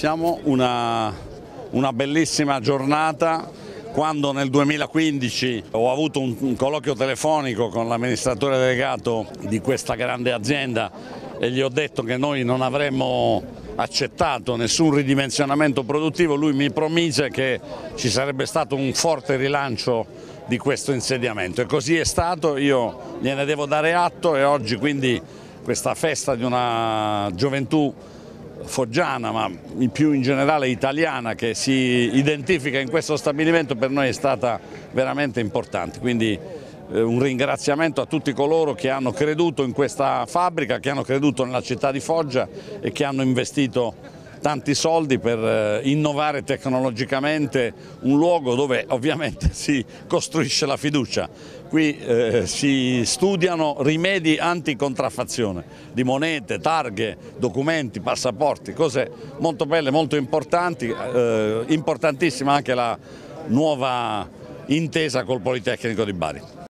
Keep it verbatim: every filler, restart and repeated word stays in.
Siamo una, una bellissima giornata quando nel duemilaquindici ho avuto un, un colloquio telefonico con l'amministratore delegato di questa grande azienda e gli ho detto che noi non avremmo accettato nessun ridimensionamento produttivo. Lui mi promise che ci sarebbe stato un forte rilancio di questo insediamento e così è stato. Io gliene devo dare atto e oggi quindi questa festa di una gioventù foggiana, ma più in generale italiana, che si identifica in questo stabilimento, per noi è stata veramente importante. Quindi eh, un ringraziamento a tutti coloro che hanno creduto in questa fabbrica, che hanno creduto nella città di Foggia e che hanno investito tanti soldi per eh, innovare tecnologicamente un luogo dove ovviamente si costruisce la fiducia. Qui eh, si studiano rimedi anticontraffazione di monete, targhe, documenti, passaporti, cose molto belle, molto importanti, eh, importantissima anche la nuova intesa col Politecnico di Bari.